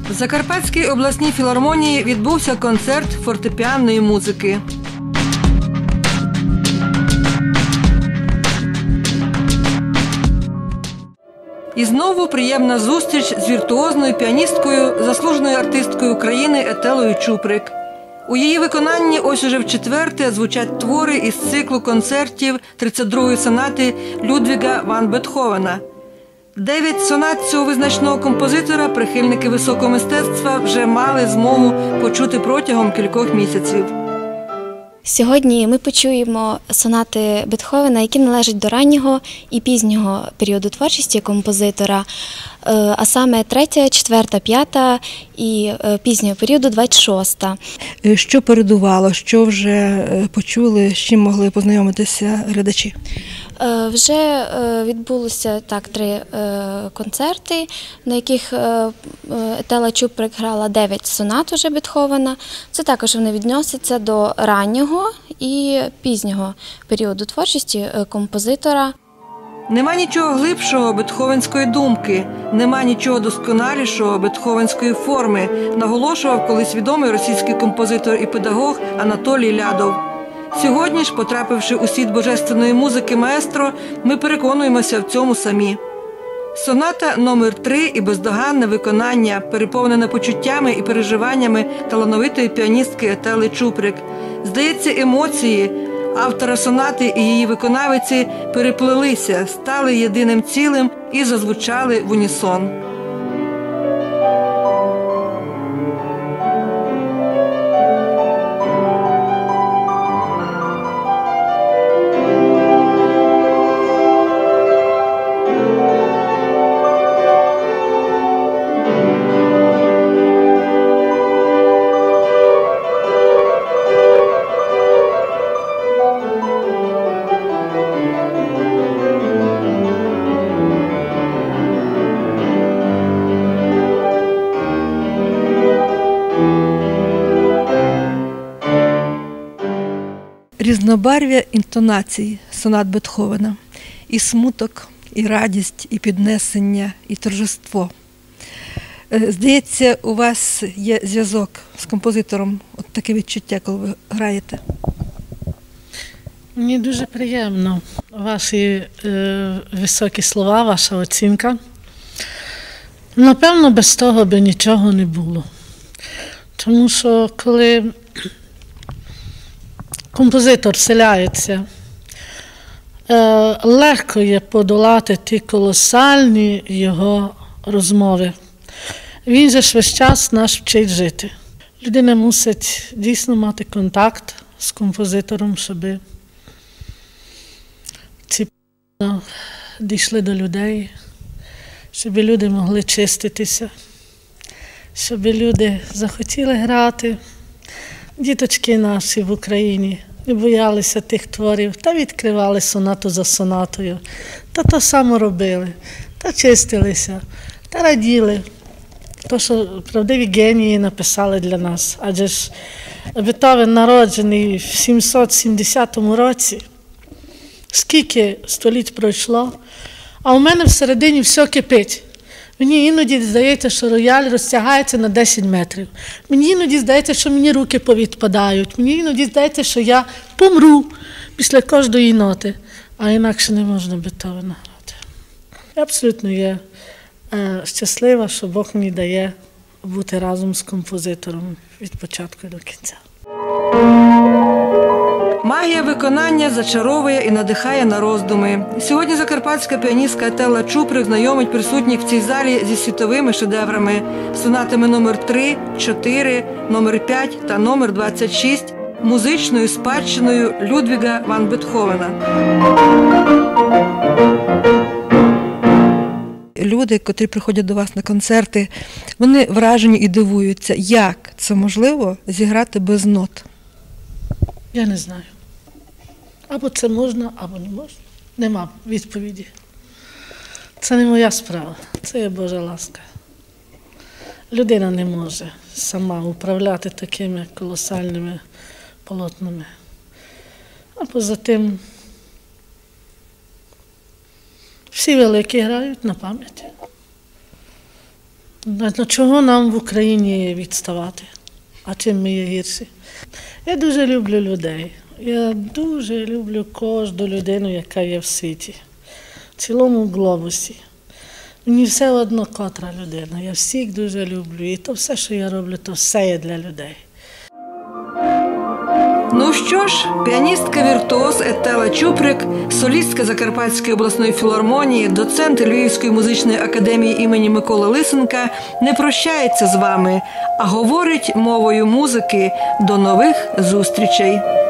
В Закарпатській обласній філармонії відбувся концерт фортепіанної музики. І знову приємна зустріч з віртуозною піаністкою, заслуженою артисткою України Етелою Чуприк. У її виконанні ось уже вчетверте звучать твори із циклу концертів 32-ї сонати Людвіга ван Бетховена. 9 сонат цього визначного композитора прихильники високого мистецтва вже мали змогу почути протягом кількох місяців. Сьогодні ми почуємо сонати Бетховена, які належать до раннього і пізнього періоду творчості композитора, а саме 3, 4, 5 і пізнього періоду 26. Що передувало, що вже почули, з чим могли познайомитися глядачі? Вже відбулося 3 концерти, на яких Етела Чуприк грала 9 сонат уже Бетховена. Це також вони відносяться до раннього і пізнього періоду творчості композитора. Нема нічого глибшого бетховенської думки, нема нічого досконалішого бетховенської форми, наголошував колись відомий російський композитор і педагог Анатолій Лядов. Сьогодні ж, потрапивши у світ божественної музики маестро, ми переконуємося в цьому самі. Соната номер 3 і бездоганне виконання, переповнене почуттями і переживаннями талановитої піаністки Етели Чуприк. Здається, емоції автора сонати і її виконавиці переплелися, стали єдиним цілим і зазвучали в унісон. Різнобарв'я інтонацій сонат Бетховена. І смуток, і радість, і піднесення, і торжество. Здається, у вас є зв'язок з композитором, от таке відчуття, коли ви граєте? Мені дуже приємно ваші високі слова, ваша оцінка. Напевно, без того би нічого не було. Тому що коли композитор вселяється, легко є подолати ті колосальні його розмови. Він же ж весь час нас вчить жити. Людина мусить дійсно мати контакт з композитором, щоб ці дійшли до людей, щоб люди могли чиститися, щоб люди захотіли грати. Діточки наші в Україні не боялися тих творів, та відкривали сонату за сонатою, та то само робили, та чистилися, та раділи. То, що правдиві генії написали для нас. Адже ж Бетховен народжений в 770 році. Скільки століть пройшло, а у мене всередині все кипить. Мені іноді здається, що рояль розтягається на 10 метрів. Мені іноді здається, що мені руки повідпадають. Мені іноді здається, що я помру після кожної ноти. А інакше не можна Бетховена грати. Я абсолютно є щаслива, що Бог мені дає бути разом з композитором від початку до кінця. Магія виконання зачаровує і надихає на роздуми. Сьогодні закарпатська піаністка Етела Чуприк знайомить присутніх в цій залі зі світовими шедеврами – сонатами номер 3, 4, номер 5 та номер 26, музичною спадщиною Людвіга ван Бетховена. Люди, котрі приходять до вас на концерти, вони вражені і дивуються, як це можливо зіграти без нот? Я не знаю. Або це можна, або не можна. Нема відповіді. Це не моя справа, це є Божа ласка. Людина не може сама управляти такими колосальними полотнами. А поза тим, всі великі грають на пам'ять. Чого нам в Україні відставати? А чим ми є гірші? Я дуже люблю людей. Я дуже люблю кожну людину, яка є в світі, в цілому глобусі. Мені все одно котра людина. Я всіх дуже люблю. І то все, що я роблю, то все є для людей. Ну що ж, піаністка-віртуоз Етела Чуприк, солістка Закарпатської обласної філармонії, доцент Львівської музичної академії імені Миколи Лисенка не прощається з вами, а говорить мовою музики. До нових зустрічей!